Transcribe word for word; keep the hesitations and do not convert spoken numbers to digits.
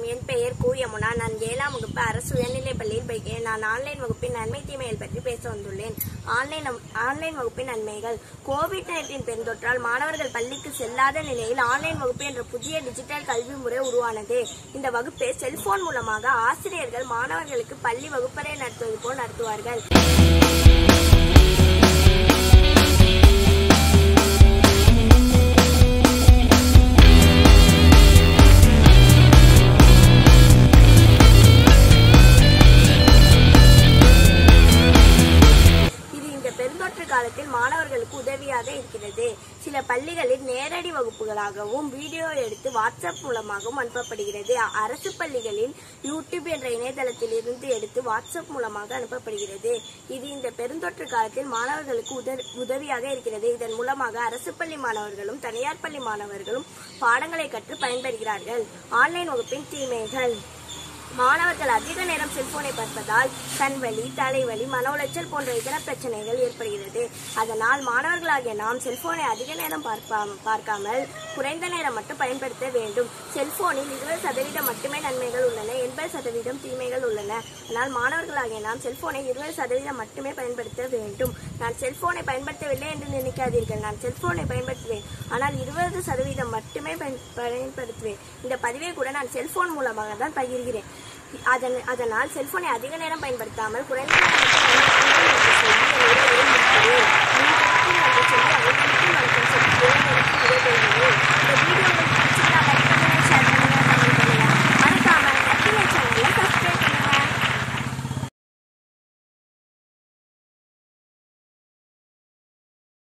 என் பெயர் கு யமுனா. நான் ஏழாம் வகுப்பு அரசு உயர்நிலைப் பள்ளியில் படிக்கிறேன். நான் ஆன்லைன் வகுப்பின் நன்மை தீமைகள் பற்றி பேச வந்துள்ளேன். ஆன்லைன் ஆன்லைன் வகுப்பின் நன்மைகள். கோவிட் நைன்டீன் பெருந்தொற்றால் மாணவர்கள் பள்ளிக்கு செல்லாத நிலையில் ஆன்லைன் வகுப்பு என்ற புதிய டிஜிட்டல் கல்வி முறை உருவானது. இந்த வகுப்பை செல்போன் மூலமாக ஆசிரியர்கள் மாணவர்களுக்கு பள்ளி வகுப்பறை நடத்துவது போல் நடத்துவார்கள். காலத்தில் மாணவர்களுக்கு உதவியாக இருக்கிறது. சில பள்ளிகளில் நேரடி வகுப்புகளாகவும் வீடியோ எடுத்து வாட்ஸ்அப் மூலமாகவும் அனுப்பப்படுகிறது. அரசு பள்ளிகளில் யூடியூப் என்ற இணையதளத்தில் இருந்து எடுத்து வாட்ஸ்அப் மூலமாக அனுப்பப்படுகிறது. இது இந்த பெருந்தொற்று காலத்தில் மாணவர்களுக்கு உதவியாக இருக்கிறது. இதன் மூலமாக அரசு பள்ளி மாணவர்களும் தனியார் பள்ளி மாணவர்களும் பாடங்களை கற்று பயன்பெறுகிறார்கள். ஆன்லைன் வகுப்பின் தீமைகள். மாணவர்கள் அதிக நேரம் செல்போனை பார்ப்பதால் கண்வலி, தலைவலி, மன உளைச்சல் போன்ற இதர பிரச்சனைகள் ஏற்படுகிறது. அதனால் மாணவர்களாகிய நாம் செல்போனை அதிக நேரம் பார்க்காமல் குறைந்த நேரம் மட்டும் பயன்படுத்த வேண்டும். செல்போனில் இருபது சதவீதம் மட்டுமே நன்மைகள் உள்ளன, எண்பது சதவீதம் தீமைகள் உள்ளன. ஆனால் மாணவர்களாகிய நாம் செல்போனை இருபது சதவீதம் மட்டுமே பயன்படுத்த வேண்டும். நான் செல்போனை பயன்படுத்தவில்லை என்று நினைக்காதீர்கள். நான் செல்போனை பயன்படுத்துவேன், ஆனால் இருபது சதவீதம் மட்டுமே பயன்படுத்துவேன். இந்த பதிவை கூட நான் செல்போன் மூலமாக தான் பகிர்கிறேன். அதனால் செல்போனை அதிக நேரம் பயன்படுத்தாமல் குறைந்த நேரம்